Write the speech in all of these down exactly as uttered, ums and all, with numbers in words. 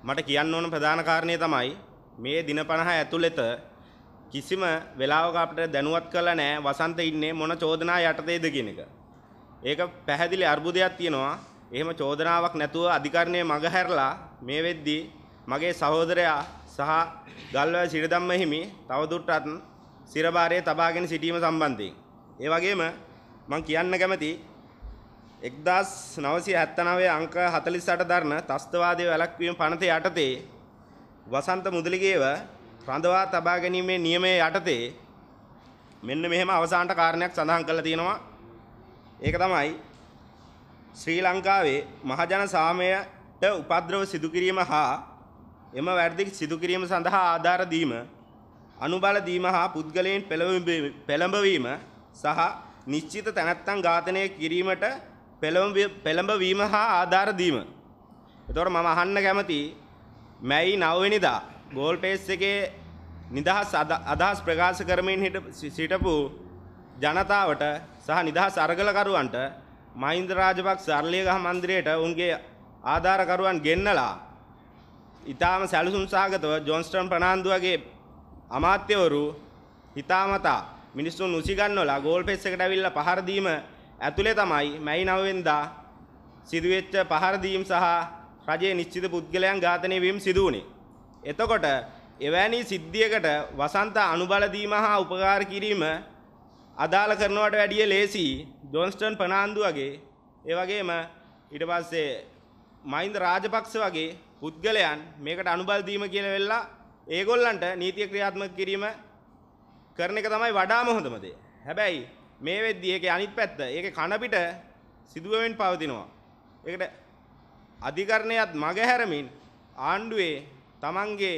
මට කියන්න ඕන ප්‍රධාන කාරණේ තමයි මේ දින පනහ ඇතුළත කිසිම වෙලාවක අපිට දැනුවත් කරලා නැහැ වසන්ත ඉන්නේ මොන චෝදනා යටතේද කියන එක. ඒක පැහැදිලි අර්බුදයක් තියෙනවා. එහෙම චෝදනාවක් නැතුව අධිකරණයේ මග හැරලා මේ වෙද්දී මගේ සහෝදරයා සහ ගල්වැව සිරිධම්ම හිමි තවදුරටත් සිරබාරයේ තබාගෙන සිටීම සම්බන්ධයෙන්. ඒ වගේම මම කියන්න කැමති එක්දාස් නවසිය හැත්තනවය අංක හතළිස් අට දරන ත්‍රස්තවාදයේ වැළැක්වීම පනත යටතේ වසන්ත මුදලිගේව රඳවා තබා ගැනීමේ නියමයේ යටතේ මෙන්න මෙහෙම අවසානට කාරණයක් සඳහන් කරලා තියෙනවා. ඒක තමයි ශ්‍රී ලංකාවේ මහජන සාමයට උපද්‍රව සිදු කිරීම හා එම වැරදි සිදු කිරීම සඳහා ආධාර දීම, අනුබල දීම හා පුද්ගලයන් පෙළඹවීම සහ නිශ්චිත තැනැත්තන් ඝාතනය කිරීමට පෙළඹවීම හා ආධාර දීම. එතකොට මම අහන්න කැමති මැයි නව වෙනිදා ගෝල් පේස් එකේ නිදහස් අදහස් ප්‍රකාශ කරමින් සිටපු ජනතාවට සහ නිදහස් අරගලකරුවන්ට මහින්ද රාජපක්ෂ අරලියගහ මන්දිරයට උන්ගේ ආධාරකරුවන් ගෙන්නලා ඊටාම සැලසුම් සහගතව ජොන්ස්ටන් ප්‍රනාන්දු වගේ අමාත්‍යවරු හිතාමතා මිනිස්සුන් උසිගන්නවලා ගෝල් පේස් එකට ඇවිල්ලා පහර දීම ඇතුලේ තමයි මැයි නව වෙනිදා සිදුවෙච්ච පහර දීම් සහ රජයේ නිශ්චිත පුද්ගලයන් ඝාතනය වීම සිදු වුණේ. එතකොට එවැනි සිද්ධියකට වසන්ත අනුබල දීම හා උපකාර කිරීම අදාළ කරනවට වැඩිය ලේසි ජොන්ස්ටන් ප්‍රනාන්දු වගේ ඒ වගේම ඊට පස්සේ මහින්ද රාජපක්ෂ වගේ පුද්ගලයන් මේකට අනුබල දීම කියලා වෙලා ඒගොල්ලන්ට නීතිය ක්‍රියාත්මක කිරීම කරන එක තමයි වඩාම හොඳම දේ. හැබැයි මේ වෙද්දී ඒකේ අනිත් පැත්ත ඒකේ කන පිට සිදුවෙමින් පවතිනවා. ඒකට අධිකරණයත් මගහැරමින් ආණ්ඩුවේ තමන්ගේ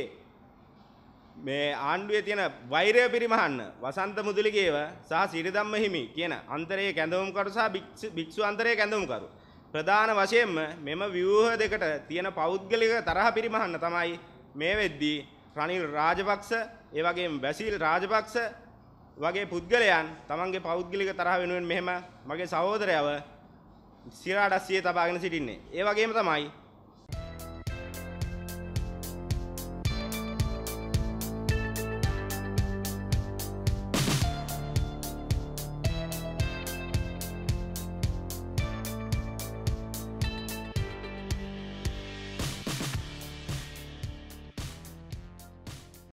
මේ ආණ්ඩුවේ තියෙන වෛරය පිරිමහන්න වසන්ත මුදලිගේව සහ සිරිධම්ම හිමි කියන අන්තරයේ කැඳවුම්කරු සහ භික්ෂු අන්තරයේ කැඳවුම්කරු ප්‍රධාන වශයෙන්ම මෙම ව්‍යුහ දෙකට තියෙන පෞද්ගලික තරහ පිරිමහන්න තමයි මේ වෙද්දී රනිල් රාජපක්ෂ ඒ වගේම බැසිල් රාජපක්ෂ වගේ පුද්ගලයන් තමන්ගේ පෞද්ගලික තරහ වෙනුවෙන් මෙහෙම මගේ සහෝදරයව සිරාඩස්සියේ තබාගෙන සිටින්නේ. ඒ වගේම තමයි